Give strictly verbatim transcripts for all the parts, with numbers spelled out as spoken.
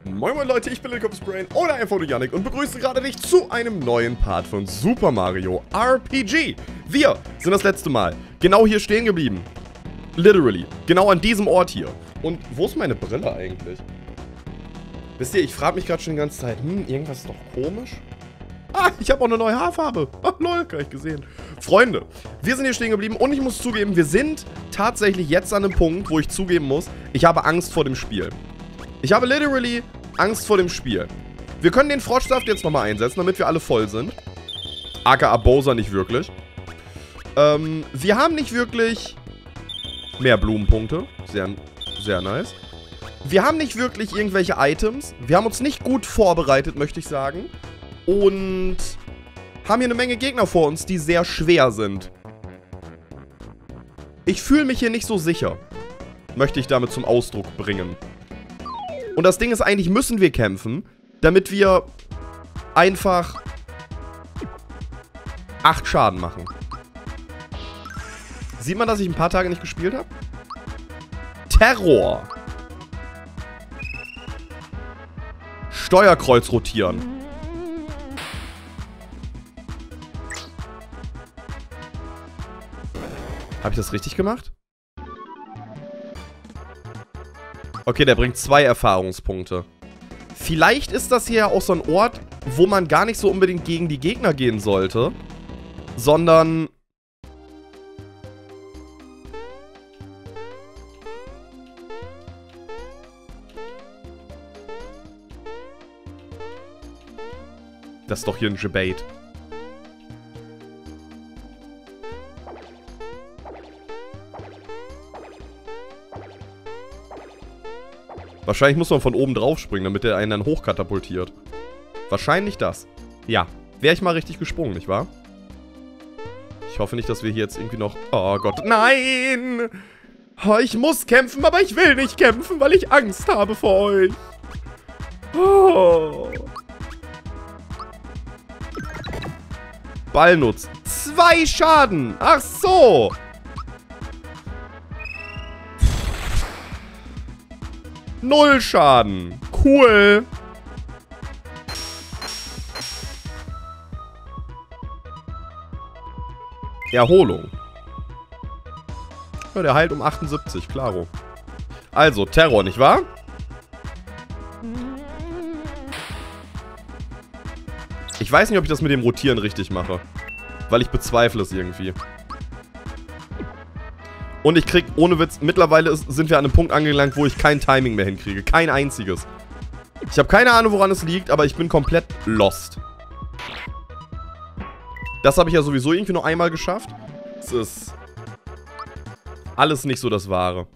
Moin moin Leute, ich bin LilliCopsBrain oder einfach nur Yannick und begrüße gerade dich zu einem neuen Part von Super Mario R P G. Wir sind das letzte Mal genau hier stehen geblieben. Literally. Genau an diesem Ort hier. Und wo ist meine Brille eigentlich? Wisst ihr, ich frage mich gerade schon die ganze Zeit, hm, irgendwas ist doch komisch. Ah, ich habe auch eine neue Haarfarbe. Ah, lol, gar nicht gesehen. Freunde, wir sind hier stehen geblieben und ich muss zugeben, wir sind tatsächlich jetzt an einem Punkt, wo ich zugeben muss, ich habe Angst vor dem Spiel. Ich habe literally Angst vor dem Spiel. Wir können den Froschsaft jetzt nochmal einsetzen, damit wir alle voll sind. aka Bowser nicht wirklich. Ähm, wir haben nicht wirklich mehr Blumenpunkte. Sehr, sehr nice. Wir haben nicht wirklich irgendwelche Items. Wir haben uns nicht gut vorbereitet, möchte ich sagen. Und haben hier eine Menge Gegner vor uns, die sehr schwer sind. Ich fühle mich hier nicht so sicher. Möchte ich damit zum Ausdruck bringen. Und das Ding ist, eigentlich müssen wir kämpfen, damit wir einfach acht Schaden machen. Sieht man, dass ich ein paar Tage nicht gespielt habe? Terror. Steuerkreuz rotieren. Habe ich das richtig gemacht? Okay, der bringt zwei Erfahrungspunkte. Vielleicht ist das hier ja auch so ein Ort, wo man gar nicht so unbedingt gegen die Gegner gehen sollte, sondern das ist doch hier ein Debate. Wahrscheinlich muss man von oben drauf springen, damit der einen dann hochkatapultiert. Wahrscheinlich das. Ja, wäre ich mal richtig gesprungen, nicht wahr? Ich hoffe nicht, dass wir hier jetzt irgendwie noch... Oh Gott, nein! Oh, ich muss kämpfen, aber ich will nicht kämpfen, weil ich Angst habe vor euch. Oh. Ballnutz. Zwei Schaden. Ach so. Null Schaden. Cool. Erholung. Ja, der heilt um achtundsiebzig, klaro. Also, Terror, nicht wahr? Ich weiß nicht, ob ich das mit dem Rotieren richtig mache. Weil ich bezweifle es irgendwie. Und ich krieg, ohne Witz, mittlerweile ist, sind wir an einem Punkt angelangt, wo ich kein Timing mehr hinkriege. Kein einziges. Ich habe keine Ahnung, woran es liegt, aber ich bin komplett lost. Das habe ich ja sowieso irgendwie nur einmal geschafft. Es ist alles nicht so das Wahre.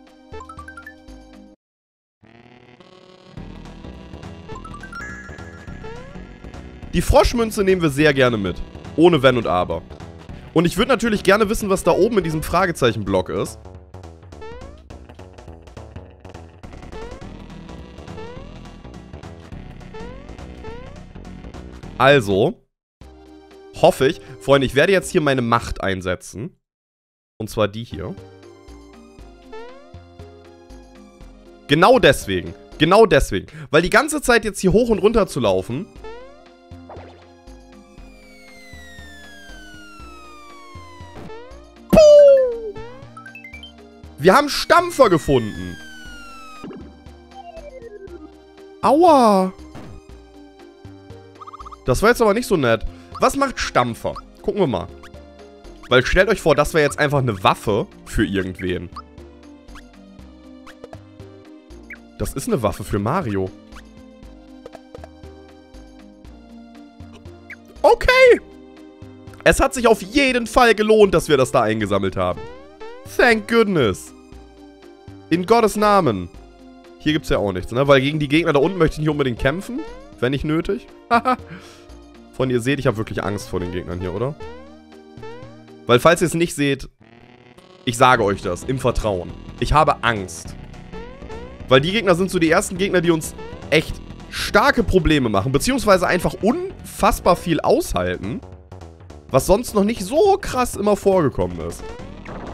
Die Froschmünze nehmen wir sehr gerne mit. Ohne Wenn und Aber. Und ich würde natürlich gerne wissen, was da oben in diesem Fragezeichenblock ist. Also, hoffe ich, Freunde, ich werde jetzt hier meine Macht einsetzen. Und zwar die hier. Genau deswegen. Genau deswegen. Weil die ganze Zeit jetzt hier hoch und runter zu laufen... Wir haben Stampfer gefunden. Aua. Das war jetzt aber nicht so nett. Was macht Stampfer? Gucken wir mal. Weil stellt euch vor, das wäre jetzt einfach eine Waffe für irgendwen. Das ist eine Waffe für Mario. Okay. Es hat sich auf jeden Fall gelohnt, dass wir das da eingesammelt haben. Thank goodness. In Gottes Namen. Hier gibt es ja auch nichts, ne? Weil gegen die Gegner da unten möchte ich nicht unbedingt kämpfen. Wenn nicht nötig. Von ihr seht, ich habe wirklich Angst vor den Gegnern hier, oder? Weil falls ihr es nicht seht, ich sage euch das, im Vertrauen. Ich habe Angst. Weil die Gegner sind so die ersten Gegner, die uns echt starke Probleme machen. Beziehungsweise einfach unfassbar viel aushalten. Was sonst noch nicht so krass immer vorgekommen ist.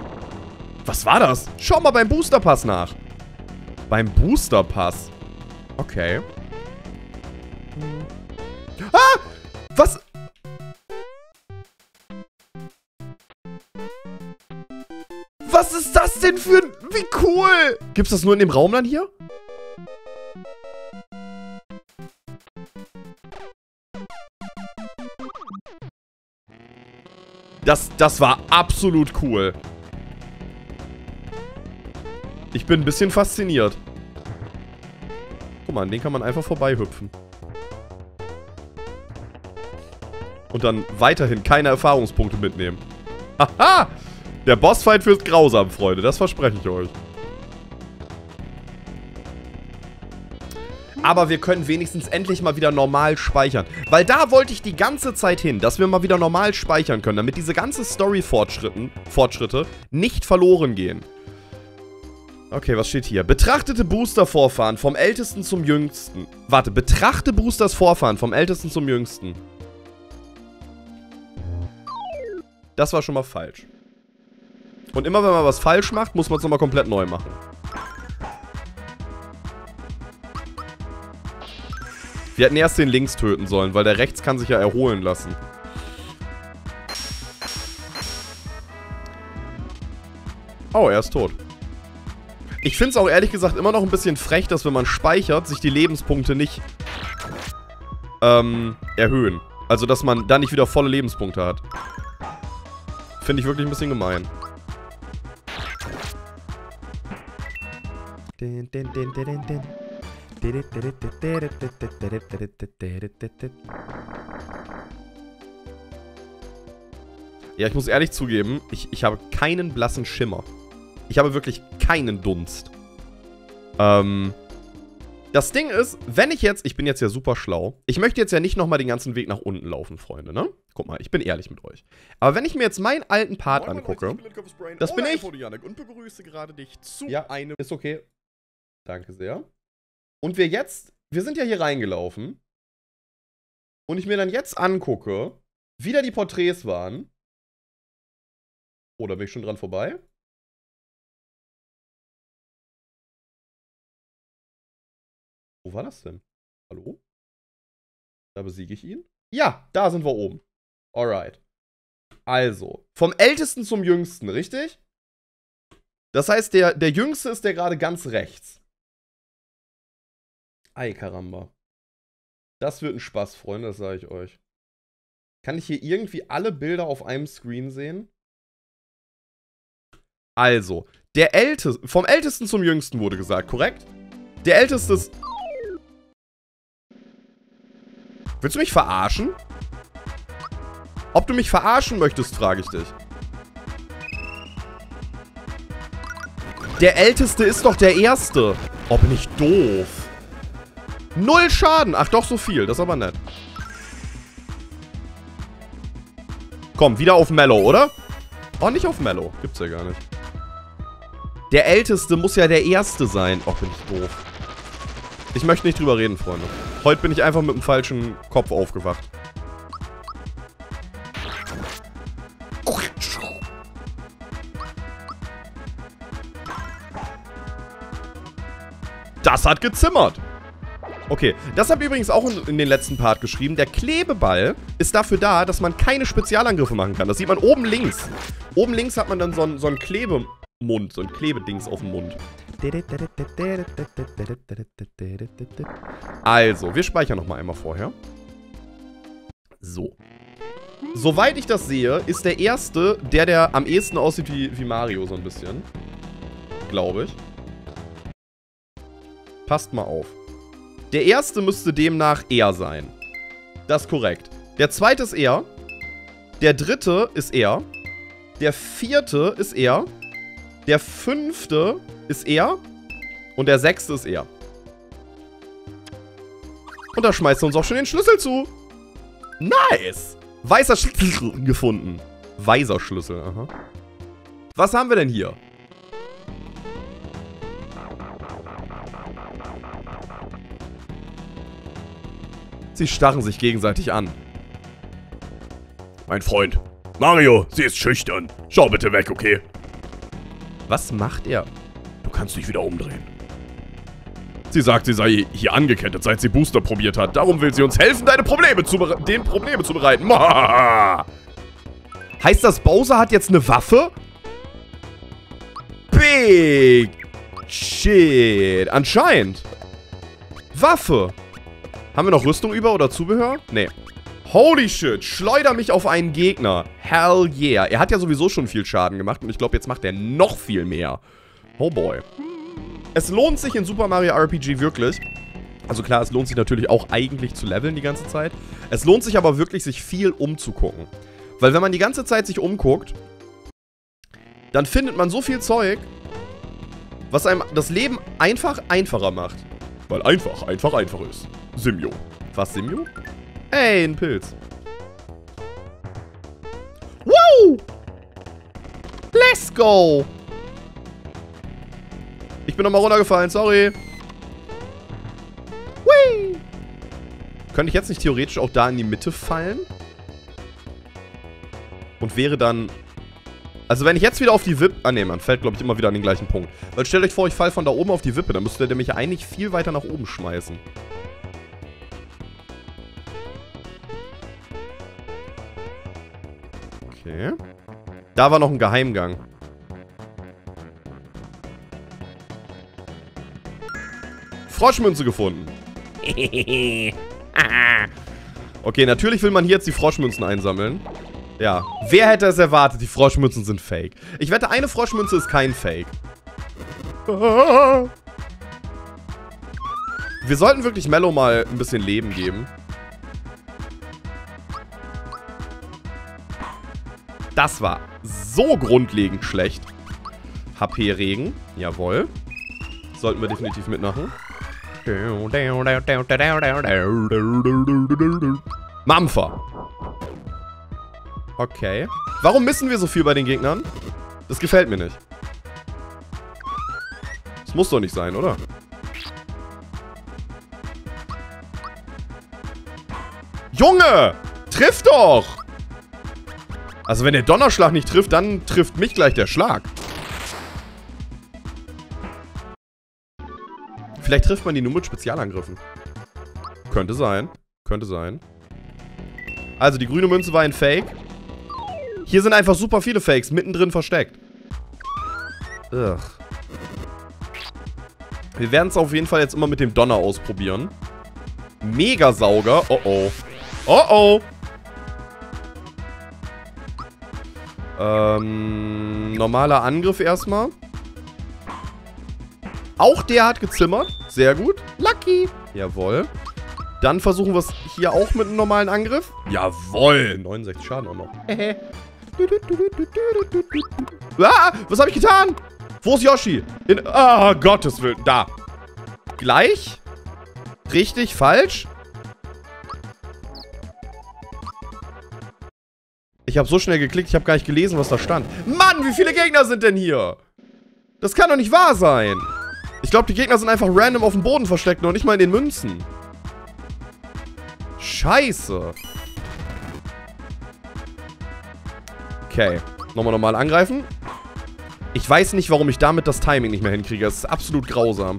Was war das? Schau mal beim Boosterpass nach. Beim Boosterpass. Okay. Ah! Was? Was ist das denn für ein... Wie cool! Gibt's das nur in dem Raum dann hier? Das, das war absolut cool. Ich bin ein bisschen fasziniert. Guck mal, an den kann man einfach vorbeihüpfen. Und dann weiterhin keine Erfahrungspunkte mitnehmen. Haha! Der Bossfight wird grausam, Freunde. Das verspreche ich euch. Aber wir können wenigstens endlich mal wieder normal speichern. Weil da wollte ich die ganze Zeit hin, dass wir mal wieder normal speichern können, damit diese ganzen Story-Fortschritte nicht verloren gehen. Okay, was steht hier? Betrachtete Booster-Vorfahren vom Ältesten zum Jüngsten. Warte, betrachte Boosters Vorfahren vom Ältesten zum Jüngsten. Das war schon mal falsch. Und immer wenn man was falsch macht, muss man es nochmal komplett neu machen. Wir hätten erst den links töten sollen, weil der rechts kann sich ja erholen lassen. Oh, er ist tot. Ich finde es auch ehrlich gesagt immer noch ein bisschen frech, dass wenn man speichert, sich die Lebenspunkte nicht ähm, erhöhen. Also, dass man dann nicht wieder volle Lebenspunkte hat. Finde ich wirklich ein bisschen gemein. Din, din, din, din, din, din. Ja, ich muss ehrlich zugeben, ich, ich habe keinen blassen Schimmer. Ich habe wirklich keinen Dunst. Ähm, das Ding ist, wenn ich jetzt, ich bin jetzt ja super schlau, ich möchte jetzt ja nicht nochmal den ganzen Weg nach unten laufen, Freunde, ne? Guck mal, ich bin ehrlich mit euch. Aber wenn ich mir jetzt meinen alten Part Moin, angucke, Leute, ich bin das bin ich. Und begrüße gerade dich zu ja, einem... Ist okay. Danke sehr. Und wir jetzt, wir sind ja hier reingelaufen. Und ich mir dann jetzt angucke, wie da die Porträts waren. Oder bin ich schon dran vorbei? Wo war das denn? Hallo? Da besiege ich ihn? Ja, da sind wir oben. Alright. Also, vom Ältesten zum Jüngsten, richtig? Das heißt, der, der Jüngste ist der gerade ganz rechts. Ei, Karamba. Das wird ein Spaß, Freunde, das sage ich euch. Kann ich hier irgendwie alle Bilder auf einem Screen sehen? Also, der Älteste, vom Ältesten zum Jüngsten wurde gesagt, korrekt? Der Älteste ist... Willst du mich verarschen? Ob du mich verarschen möchtest, frage ich dich. Der Älteste ist doch der Erste. Oh, bin ich doof. Null Schaden. Ach doch, so viel. Das ist aber nett. Komm, wieder auf Mellow, oder? Oh, nicht auf Mellow. Gibt's ja gar nicht. Der Älteste muss ja der Erste sein. Oh, bin ich doof. Ich möchte nicht drüber reden, Freunde. Heute bin ich einfach mit dem falschen Kopf aufgewacht. Das hat gezimmert. Okay, das habe ich übrigens auch in, in den letzten Part geschrieben. Der Klebeball ist dafür da, dass man keine Spezialangriffe machen kann. Das sieht man oben links. Oben links hat man dann so einen, so einen Klebemund, so ein Klebedings auf dem Mund. Also, wir speichern nochmal einmal vorher. So. Soweit ich das sehe, ist der Erste, der, der am ehesten aussieht wie, wie Mario, so ein bisschen. Glaube ich. Passt mal auf. Der Erste müsste demnach er sein. Das ist korrekt. Der Zweite ist er. Der Dritte ist er. Der Vierte ist er. Der Fünfte ist er. Und der Sechste ist er. Und da schmeißt er uns auch schon den Schlüssel zu. Nice! Weißer Schlüssel gefunden. Weißer Schlüssel, aha. Was haben wir denn hier? Sie starren sich gegenseitig an. Mein Freund, Mario, sie ist schüchtern. Schau bitte weg, okay? Was macht er? Du kannst dich wieder umdrehen. Sie sagt, sie sei hier angekettet, seit sie Booster probiert hat. Darum will sie uns helfen, deine Probleme zu den Probleme zu bereiten. Heißt das, Bowser hat jetzt eine Waffe? Big shit. Anscheinend. Waffe. Haben wir noch Rüstung über oder Zubehör? Nee. Holy shit. Schleuder mich auf einen Gegner. Hell yeah. Er hat ja sowieso schon viel Schaden gemacht und ich glaube, jetzt macht er noch viel mehr. Oh boy. Es lohnt sich in Super Mario R P G wirklich. Also klar, es lohnt sich natürlich auch eigentlich zu leveln die ganze Zeit. Es lohnt sich aber wirklich, sich viel umzugucken. Weil wenn man die ganze Zeit sich umguckt, dann findet man so viel Zeug, was einem das Leben einfach einfacher macht. Weil einfach, einfach, einfach ist. Simio. Was, Simio? Ey, ein Pilz. Woo! Let's go! Ich bin nochmal runtergefallen, sorry. Whee! Könnte ich jetzt nicht theoretisch auch da in die Mitte fallen? Und wäre dann... Also wenn ich jetzt wieder auf die Wippe... Ah ne, man fällt glaube ich immer wieder an den gleichen Punkt. Weil stellt euch vor, ich falle von da oben auf die Wippe. Dann müsste der mich eigentlich viel weiter nach oben schmeißen. Okay. Da war noch ein Geheimgang. Froschmünze gefunden. Okay, natürlich will man hier jetzt die Froschmünzen einsammeln. Ja. Wer hätte es erwartet? Die Froschmünzen sind fake. Ich wette, eine Froschmünze ist kein Fake. Wir sollten wirklich Mello mal ein bisschen Leben geben. Das war so grundlegend schlecht. H P-Regen. Jawohl. Sollten wir definitiv mitmachen. Mampfer. Okay. Warum missen wir so viel bei den Gegnern? Das gefällt mir nicht. Das muss doch nicht sein, oder? Junge! Triff doch! Also wenn der Donnerschlag nicht trifft, dann trifft mich gleich der Schlag. Vielleicht trifft man die nur mit Spezialangriffen. Könnte sein. Könnte sein. Also die grüne Münze war ein Fake. Hier sind einfach super viele Fakes mittendrin versteckt. Ugh. Wir werden es auf jeden Fall jetzt immer mit dem Donner ausprobieren. Megasauger. Oh oh. Oh oh. Ähm, normaler Angriff erstmal. Auch der hat gezimmert. Sehr gut. Lucky. Jawohl. Dann versuchen wir es hier auch mit einem normalen Angriff. Jawohl. neunundsechzig Schaden auch noch. Ah, was habe ich getan? Wo ist Yoshi? In, ah, Gottes Willen. Da. Gleich. Richtig, falsch. Ich habe so schnell geklickt, ich habe gar nicht gelesen, was da stand. Mann, wie viele Gegner sind denn hier? Das kann doch nicht wahr sein. Ich glaube, die Gegner sind einfach random auf dem Boden versteckt, noch nicht mal in den Münzen. Scheiße. Okay. Nochmal normal angreifen. Ich weiß nicht, warum ich damit das Timing nicht mehr hinkriege. Das ist absolut grausam.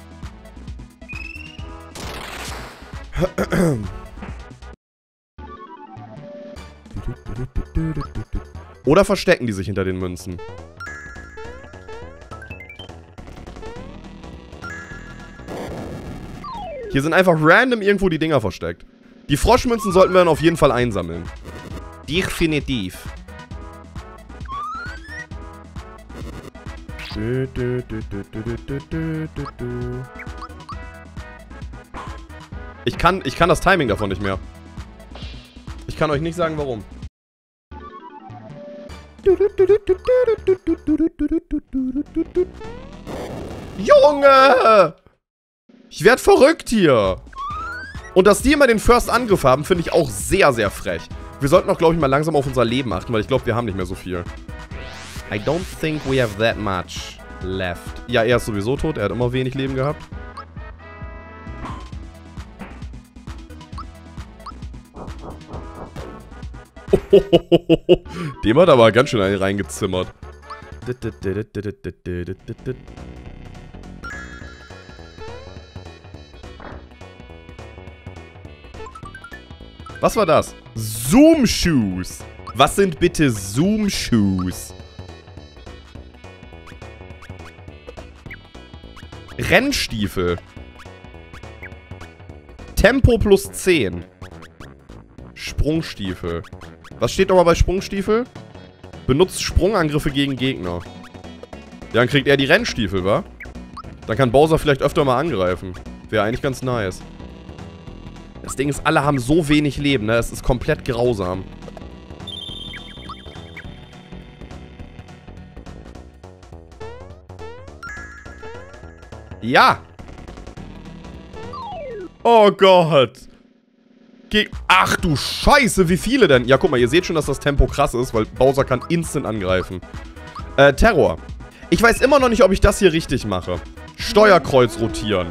Oder verstecken die sich hinter den Münzen? Hier sind einfach random irgendwo die Dinger versteckt. Die Froschmünzen sollten wir dann auf jeden Fall einsammeln. Definitiv. Ich kann, ich kann das Timing davon nicht mehr. Ich kann euch nicht sagen, warum. Junge! Ich werd verrückt hier. Und dass die immer den First Angriff haben, finde ich auch sehr, sehr frech. Wir sollten auch, glaube ich, mal langsam auf unser Leben achten, weil ich glaube, wir haben nicht mehr so viel. I don't think we have that much left. Ja, er ist sowieso tot. Er hat immer wenig Leben gehabt. Dem hat aber ganz schön einen reingezimmert. Was war das? Zoom Shoes. Was sind bitte Zoom Shoes? Rennstiefel. Tempo plus zehn. Sprungstiefel. Was steht nochmal bei Sprungstiefel? Benutzt Sprungangriffe gegen Gegner. Ja, dann kriegt er die Rennstiefel, wa? Dann kann Bowser vielleicht öfter mal angreifen. Wäre eigentlich ganz nice. Das Ding ist, alle haben so wenig Leben, ne? Es ist komplett grausam. Ja! Oh Gott! Ge Ach du Scheiße, wie viele denn? Ja, guck mal, ihr seht schon, dass das Tempo krass ist, weil Bowser kann instant angreifen. Äh, Terror. Ich weiß immer noch nicht, ob ich das hier richtig mache. Steuerkreuz rotieren.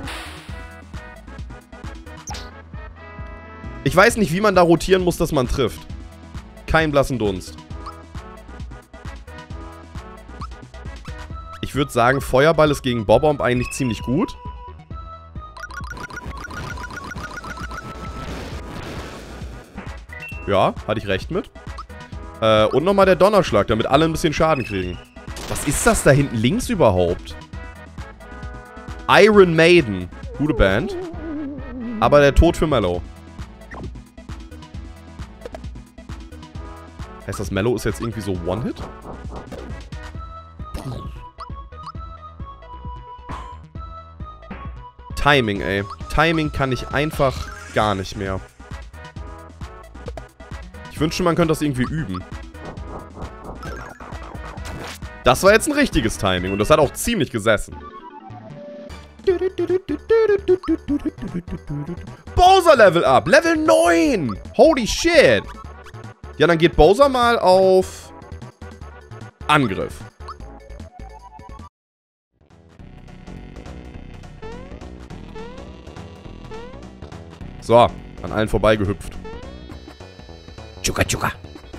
Ich weiß nicht, wie man da rotieren muss, dass man trifft. Kein blassen Dunst. Ich würde sagen, Feuerball ist gegen Bob-Omb eigentlich ziemlich gut. Ja, hatte ich recht mit. Äh, und nochmal der Donnerschlag, damit alle ein bisschen Schaden kriegen. Was ist das da hinten links überhaupt? Iron Maiden. Gute Band. Aber der Tod für Mellow. Heißt das, Mellow ist jetzt irgendwie so One-Hit? Timing, ey. Timing kann ich einfach gar nicht mehr. Ich wünschte, man könnte das irgendwie üben. Das war jetzt ein richtiges Timing und das hat auch ziemlich gesessen. Bowser Level Up. Level neun. Holy shit. Ja, dann geht Bowser mal auf Angriff. So, an allen vorbeigehüpft. Tschuka, tschuka.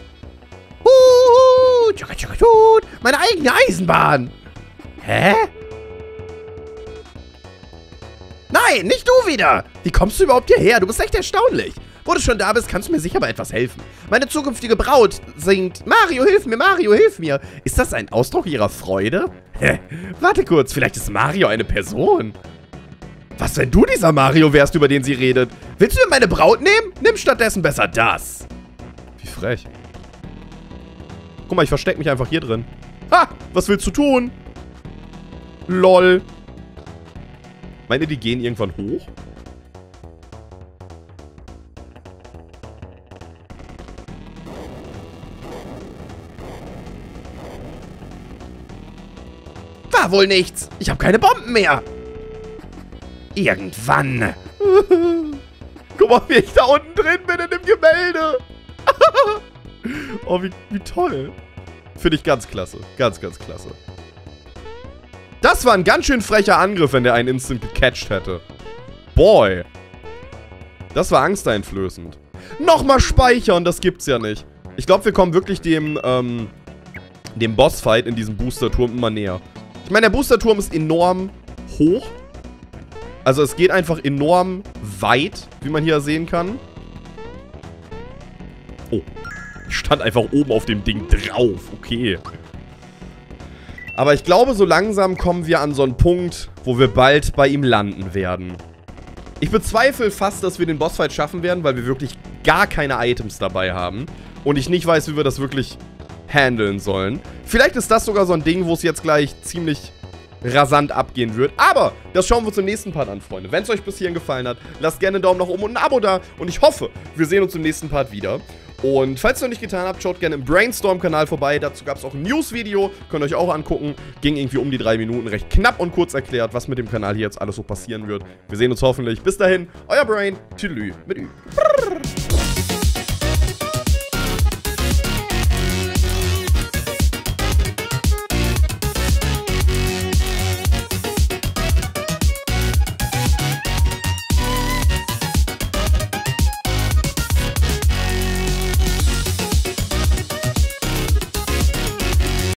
Huhu, tschuka, tschuka, tschut. Meine eigene Eisenbahn. Hä? Nein, nicht du wieder. Wie kommst du überhaupt hierher? Du bist echt erstaunlich. Wo du schon da bist, kannst du mir sicher bei etwas helfen. Meine zukünftige Braut singt Mario, hilf mir, Mario, hilf mir. Ist das ein Ausdruck ihrer Freude? Hä? Warte kurz, vielleicht ist Mario eine Person. Was, wenn du dieser Mario wärst, über den sie redet? Willst du mir meine Braut nehmen? Nimm stattdessen besser das. Wie frech. Guck mal, ich verstecke mich einfach hier drin. Ha! Was willst du tun? Lol. Meint ihr, die gehen irgendwann hoch? War wohl nichts. Ich habe keine Bomben mehr. Irgendwann. Guck mal, wie ich da unten drin bin in dem Gemälde. Oh, wie, wie toll. Finde ich ganz klasse. Ganz, ganz klasse. Das war ein ganz schön frecher Angriff, wenn der einen instant gecatcht hätte. Boy. Das war angsteinflößend. Nochmal speichern, das gibt's ja nicht. Ich glaube, wir kommen wirklich dem, ähm, dem Bossfight in diesem Boosterturm immer näher. Ich meine, der Boosterturm ist enorm hoch. Also es geht einfach enorm weit, wie man hier sehen kann. Oh. Ich stand einfach oben auf dem Ding drauf. Okay. Aber ich glaube, so langsam kommen wir an so einen Punkt, wo wir bald bei ihm landen werden. Ich bezweifle fast, dass wir den Bossfight schaffen werden, weil wir wirklich gar keine Items dabei haben. Und ich nicht weiß, wie wir das wirklich handeln sollen. Vielleicht ist das sogar so ein Ding, wo es jetzt gleich ziemlich rasant abgehen wird. Aber das schauen wir uns im nächsten Part an, Freunde. Wenn es euch bis hierhin gefallen hat, lasst gerne einen Daumen nach oben und ein Abo da. Und ich hoffe, wir sehen uns im nächsten Part wieder. Und falls ihr noch nicht getan habt, schaut gerne im Brainstorm-Kanal vorbei. Dazu gab es auch ein News-Video. Könnt ihr euch auch angucken. Ging irgendwie um die drei Minuten. Recht knapp und kurz erklärt, was mit dem Kanal hier jetzt alles so passieren wird. Wir sehen uns hoffentlich. Bis dahin, euer Brain. Tschüss mit Ü.